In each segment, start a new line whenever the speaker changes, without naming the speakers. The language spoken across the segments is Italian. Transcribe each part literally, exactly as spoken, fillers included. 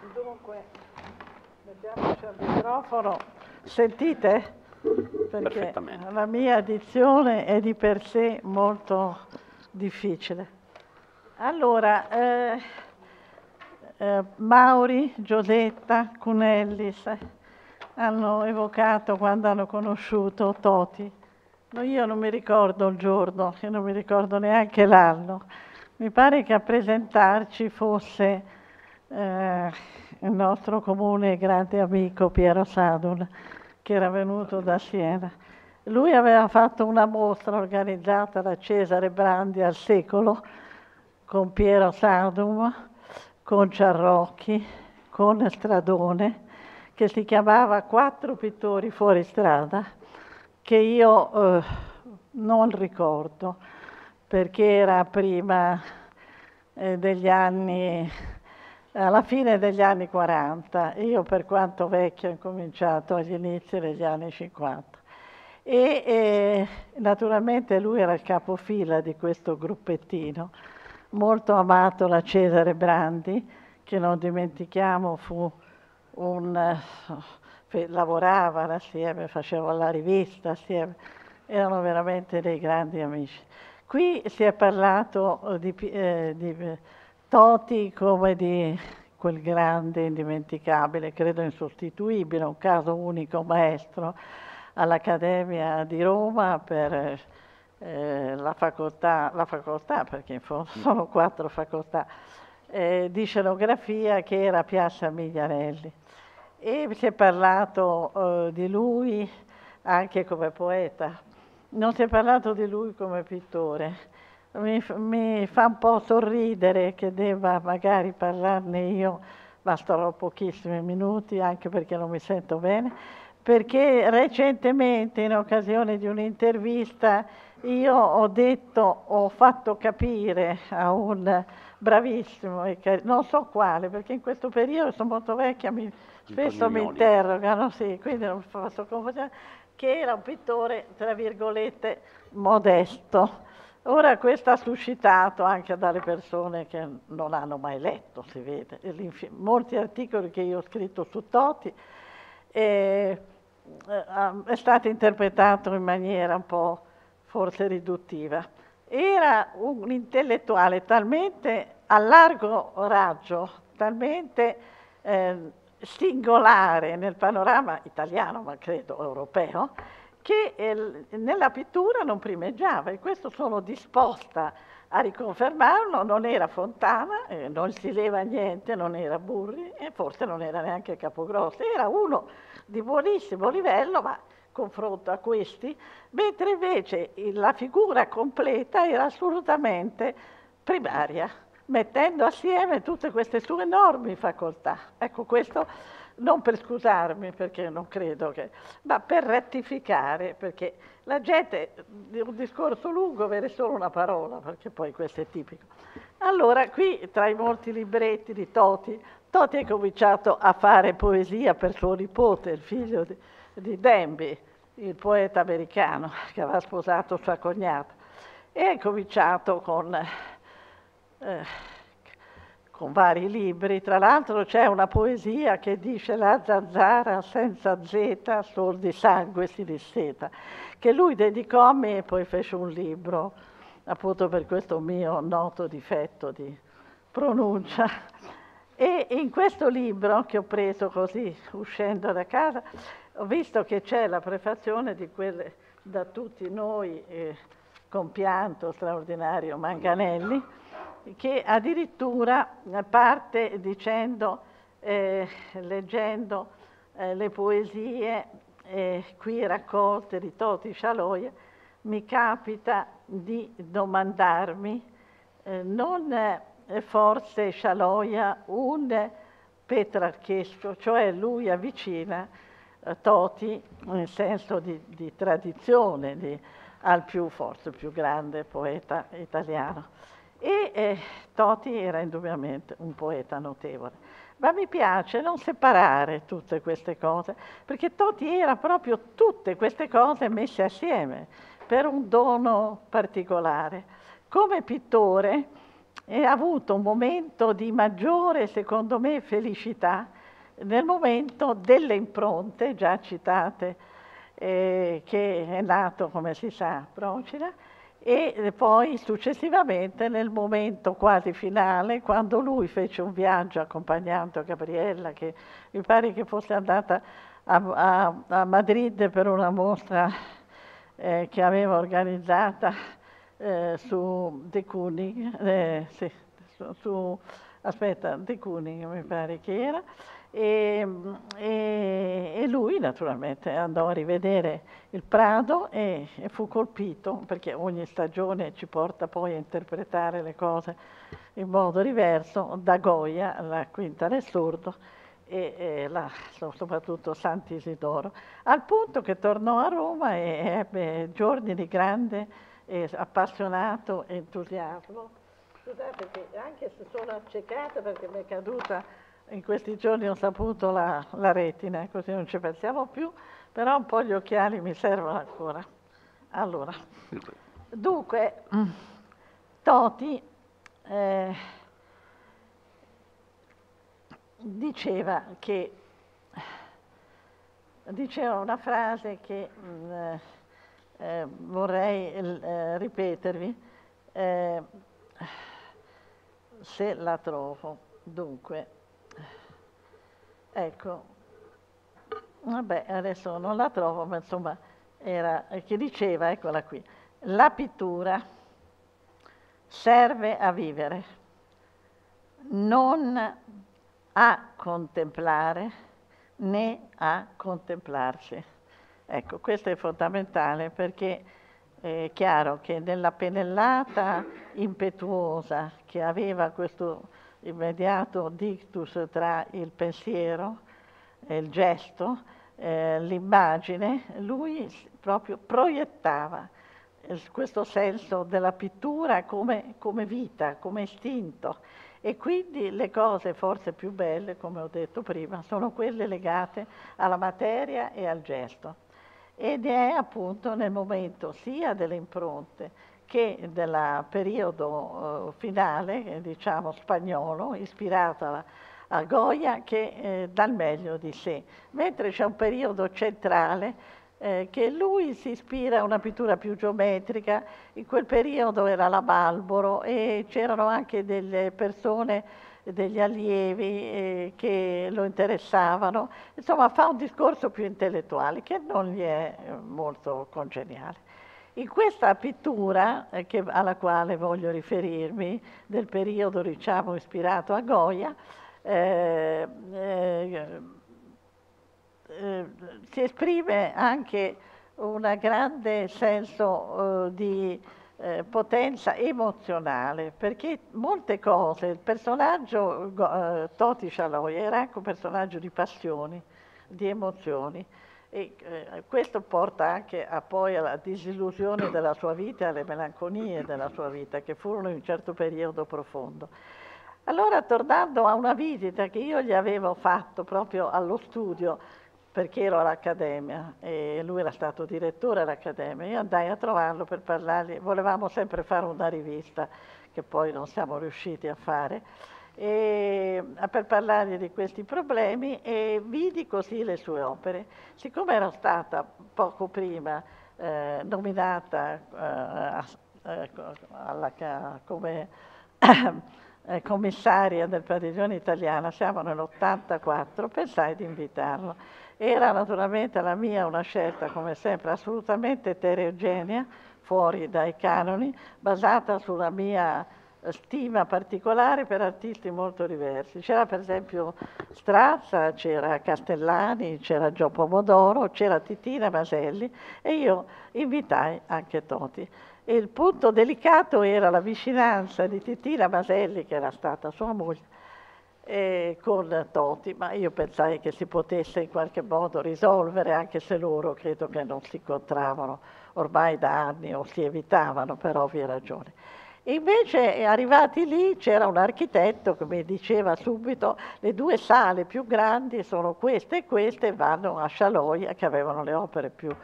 Dunque, mettiamoci al microfono. Sentite? Perché la mia dizione è di per sé molto difficile. Allora, eh, eh, Mauri, Giosetta, Cunellis hanno evocato quando hanno conosciuto Toti. No, io non mi ricordo il giorno, io non mi ricordo neanche l'anno. Mi pare che a presentarci fosse eh, il nostro comune grande amico Piero Sadul, che era venuto da Siena. Lui aveva fatto una mostra organizzata da Cesare Brandi al Secolo, con Piero Sadum, con Ciarrocchi, con Stradone, che si chiamava Quattro pittori fuori strada, che io eh, non ricordo, perché era prima eh, degli anni, alla fine degli anni quaranta. Io, per quanto vecchio, ho incominciato agli inizi degli anni cinquanta. E eh, naturalmente lui era il capofila di questo gruppettino, molto amato da Cesare Brandi, che non dimentichiamo fu un... Uh, lavorava assieme, faceva la rivista assieme, erano veramente dei grandi amici. Qui si è parlato di, eh, di Toti come di quel grande, indimenticabile, credo insostituibile, un caso unico maestro all'Accademia di Roma per eh, la, facoltà, la facoltà, perché in fondo sono quattro facoltà, eh, di scenografia, che era Piazza Migliarelli. E si è parlato eh, di lui anche come poeta, non si è parlato di lui come pittore. Mi, mi fa un po' sorridere che debba magari parlarne io, basterò pochissimi minuti, anche perché non mi sento bene, perché recentemente, in occasione di un'intervista, io ho detto, ho fatto capire a un bravissimo, non so quale, perché in questo periodo sono molto vecchia, mi, spesso mi interrogano, sì, quindi non posso confondere, che era un pittore, tra virgolette, modesto. Ora questo ha suscitato anche dalle persone che non hanno mai letto, si vede, molti articoli che io ho scritto su Toti, e, eh, è stato interpretato in maniera un po' forse riduttiva. Era un intellettuale talmente a largo raggio, talmente eh, singolare nel panorama italiano, ma credo europeo, che eh, nella pittura non primeggiava, e questo sono disposta a riconfermarlo. Non era Fontana, eh, non si leva niente, non era Burri e forse non era neanche Capogrossi, era uno di buonissimo livello, ma confronto a questi, mentre invece la figura completa era assolutamente primaria, mettendo assieme tutte queste sue enormi facoltà. Ecco, questo non per scusarmi, perché non credo che, ma per rettificare, perché la gente di un discorso lungo vede solo una parola, perché poi questo è tipico. Allora, qui tra i molti libretti di Toti, Toti ha cominciato a fare poesia per suo nipote, il figlio di, di Denby, il poeta americano che aveva sposato sua cognata, e ha cominciato con, eh, con vari libri. Tra l'altro c'è una poesia che dice: la zanzara senza zeta, sol di sangue si disseta, che lui dedicò a me e poi fece un libro, appunto per questo mio noto difetto di pronuncia. E in questo libro, che ho preso così uscendo da casa, ho visto che c'è la prefazione di quelle da tutti noi, eh, compianto straordinario Manganelli, che addirittura parte dicendo, eh, leggendo eh, le poesie eh, qui raccolte di Toti Scialoia, mi capita di domandarmi, eh, non eh, forse Scialoia un petrarchesco, cioè lui avvicina eh, Toti nel senso di, di tradizione di, al più, forse più grande poeta italiano. E eh, Toti era indubbiamente un poeta notevole. Ma mi piace non separare tutte queste cose, perché Toti era proprio tutte queste cose messe assieme per un dono particolare. Come pittore e ha avuto un momento di maggiore, secondo me, felicità nel momento delle impronte, già citate, eh, che è nato, come si sa, Procida, e poi successivamente nel momento quasi finale, quando lui fece un viaggio accompagnando Gabriella, che mi pare che fosse andata a, a, a Madrid per una mostra eh, che aveva organizzata eh, su De Kooning, eh, sì, su, su, aspetta, De Kooning mi pare che era, e, e, e lui naturalmente andò a rivedere il Prado e, e fu colpito, perché ogni stagione ci porta poi a interpretare le cose in modo diverso, da Goya, la Quinta del Sordo, e, e la, soprattutto Sant'Isidoro, al punto che tornò a Roma e ebbe giorni di grande e appassionato entusiasmo. Scusate che anche se sono accecata perché mi è caduta in questi giorni, ho saputo la, la retina, così non ci pensiamo più, però un po' gli occhiali mi servono ancora. Allora, dunque, Toti eh, diceva che, diceva una frase che mh, eh, vorrei eh, ripetervi, eh, se la trovo. Dunque, ecco, vabbè, adesso non la trovo, ma insomma, era, che diceva, eccola qui, la pittura serve a vivere, non a contemplare né a contemplarsi. Ecco, questo è fondamentale perché è chiaro che nella pennellata impetuosa che aveva questo immediato dictus tra il pensiero e il gesto, eh, l'immagine, lui proprio proiettava questo senso della pittura come, come vita, come istinto. E quindi le cose forse più belle, come ho detto prima, sono quelle legate alla materia e al gesto. Ed è appunto nel momento sia delle impronte che del periodo eh, finale, diciamo spagnolo, ispirato a, a Goya, che eh, dà il meglio di sé. Mentre c'è un periodo centrale eh, che lui si ispira a una pittura più geometrica, in quel periodo era la Marlboro e c'erano anche delle persone, degli allievi eh, che lo interessavano, insomma fa un discorso più intellettuale che non gli è molto congeniale. In questa pittura eh, che, alla quale voglio riferirmi, del periodo diciamo ispirato a Goya, eh, eh, eh, si esprime anche un grande senso eh, di eh, potenza emozionale, perché molte cose, il personaggio eh, Toti Scialoia era anche un personaggio di passioni, di emozioni, e eh, questo porta anche a, poi alla disillusione della sua vita e alle melanconie della sua vita, che furono in un certo periodo profondo. Allora, tornando a una visita che io gli avevo fatto proprio allo studio, perché ero all'Accademia e lui era stato direttore all'Accademia, io andai a trovarlo per parlargli, volevamo sempre fare una rivista che poi non siamo riusciti a fare, e, per parlargli di questi problemi, e vidi così le sue opere. Siccome ero stata poco prima eh, nominata eh, alla, come eh, commissaria del padiglione italiana, siamo nell'ottantaquattro, pensai di invitarlo. Era naturalmente la mia una scelta, come sempre, assolutamente eterogenea, fuori dai canoni, basata sulla mia stima particolare per artisti molto diversi. C'era per esempio Strazza, c'era Castellani, c'era Gio Pomodoro, c'era Titina Maselli e io invitai anche Toti. E il punto delicato era la vicinanza di Titina Maselli, che era stata sua moglie, eh, con Toti, ma io pensai che si potesse in qualche modo risolvere, anche se loro credo che non si incontravano ormai da anni o si evitavano per ovvie ragioni. E invece arrivati lì c'era un architetto che mi diceva subito: le due sale più grandi sono queste e queste, vanno a Scialoia, che avevano le opere più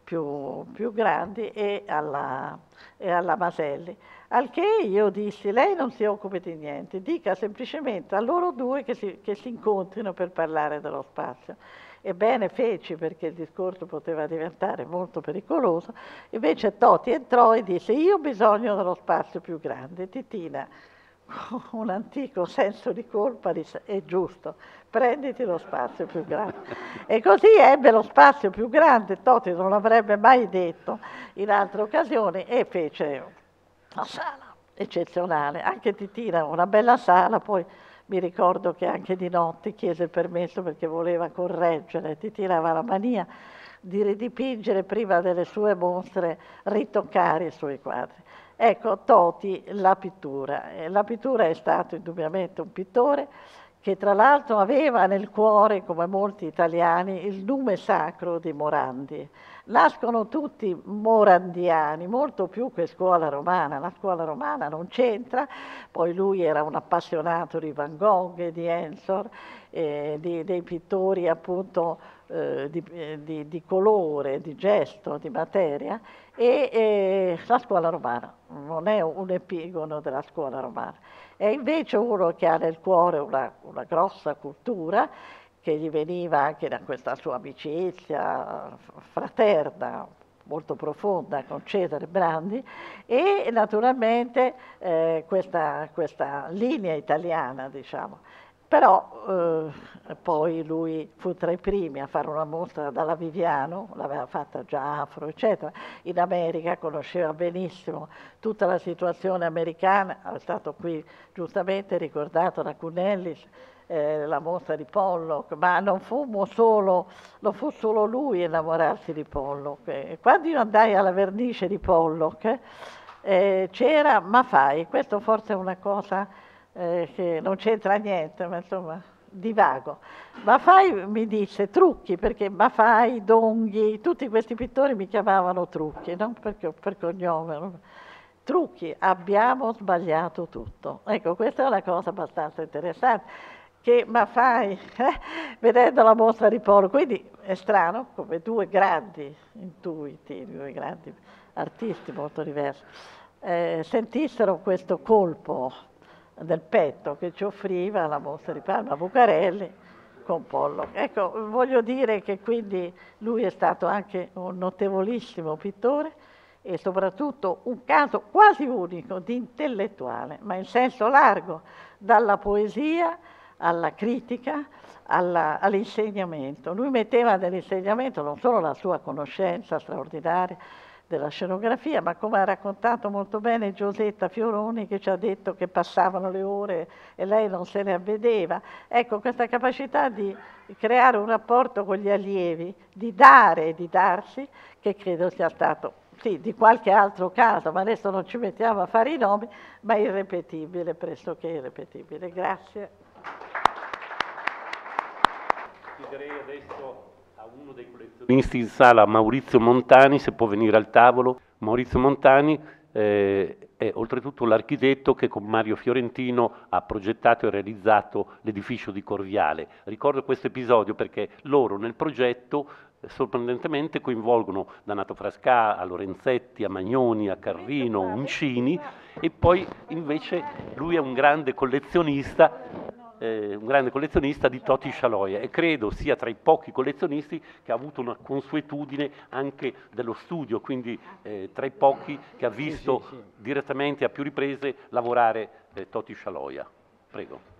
più, più grandi e alla, e alla Maselli. Al che io dissi, lei non si occupi di niente, dica semplicemente a loro due che si, che si incontrino per parlare dello spazio. Ebbene feci, perché il discorso poteva diventare molto pericoloso. Invece Toti entrò e disse, io ho bisogno dello spazio più grande. Titina, con un antico senso di colpa, disse, è giusto, prenditi lo spazio più grande. E così ebbe lo spazio più grande. Toti non l'avrebbe mai detto in altre occasioni, e fece una sala eccezionale. Anche Titina, una bella sala. Poi mi ricordo che anche di notte chiese il permesso perché voleva correggere. Titina aveva la mania di ridipingere prima delle sue mostre, ritoccare i suoi quadri. Ecco, Toti, la pittura. La pittura è stato indubbiamente un pittore che tra l'altro aveva nel cuore, come molti italiani, il nume sacro di Morandi. Nascono tutti morandiani, molto più che scuola romana. La scuola romana non c'entra, poi lui era un appassionato di Van Gogh e di Ensor, eh, di, dei pittori appunto eh, di, eh, di, di colore, di gesto, di materia, e eh, la scuola romana non è un epigono della scuola romana. È invece uno che ha nel cuore una, una grossa cultura, che gli veniva anche da questa sua amicizia fraterna, molto profonda con Cesare Brandi, e naturalmente eh, questa, questa linea italiana, diciamo. Però eh, poi lui fu tra i primi a fare una mostra dalla Viviano, l'aveva fatta già Afro, eccetera. In America conosceva benissimo tutta la situazione americana, è stato qui giustamente ricordato da Cunellis, eh, la mostra di Pollock, ma non fu solo, non fu solo lui innamorarsi di Pollock. Quando io andai alla vernice di Pollock eh, c'era Maffei, questo forse è una cosa Eh, che non c'entra niente, ma insomma divago. Maffei mi disse Trucchi, perché Maffei, Donghi, tutti questi pittori mi chiamavano Trucchi, non perché, per cognome. No? Trucchi, abbiamo sbagliato tutto. Ecco, questa è una cosa abbastanza interessante, che Maffei, eh, vedendo la mostra di Polo, quindi è strano come due grandi intuiti, due grandi artisti molto diversi, eh, sentissero questo colpo del petto che ci offriva la mostra di Parma Bucarelli con Pollock. Ecco, voglio dire che quindi lui è stato anche un notevolissimo pittore e soprattutto un caso quasi unico di intellettuale, ma in senso largo, dalla poesia alla critica, alla, all'insegnamento. Lui metteva nell'insegnamento non solo la sua conoscenza straordinaria della scenografia, ma come ha raccontato molto bene Giosetta Fioroni, che ci ha detto che passavano le ore e lei non se ne avvedeva. Ecco, questa capacità di creare un rapporto con gli allievi, di dare e di darsi, che credo sia stato, sì, di qualche altro caso, ma adesso non ci mettiamo a fare i nomi, ma irripetibile, pressoché irripetibile. Grazie.
Chiederei adesso a uno dei collezionisti in sala, Maurizio Montani, se può venire al tavolo. Maurizio Montani eh, è oltretutto l'architetto che con Mario Fiorentino ha progettato e realizzato l'edificio di Corviale. Ricordo questo episodio perché loro nel progetto eh, sorprendentemente coinvolgono da Nato Frascà a Lorenzetti, a Magnoni, a Carrino, Uncini, e poi invece lui è un grande collezionista Eh, un grande collezionista di Toti Scialoia, e credo sia tra i pochi collezionisti che ha avuto una consuetudine anche dello studio, quindi eh, tra i pochi che ha visto sì, sì, sì. direttamente a più riprese lavorare eh, Toti Scialoia. Prego.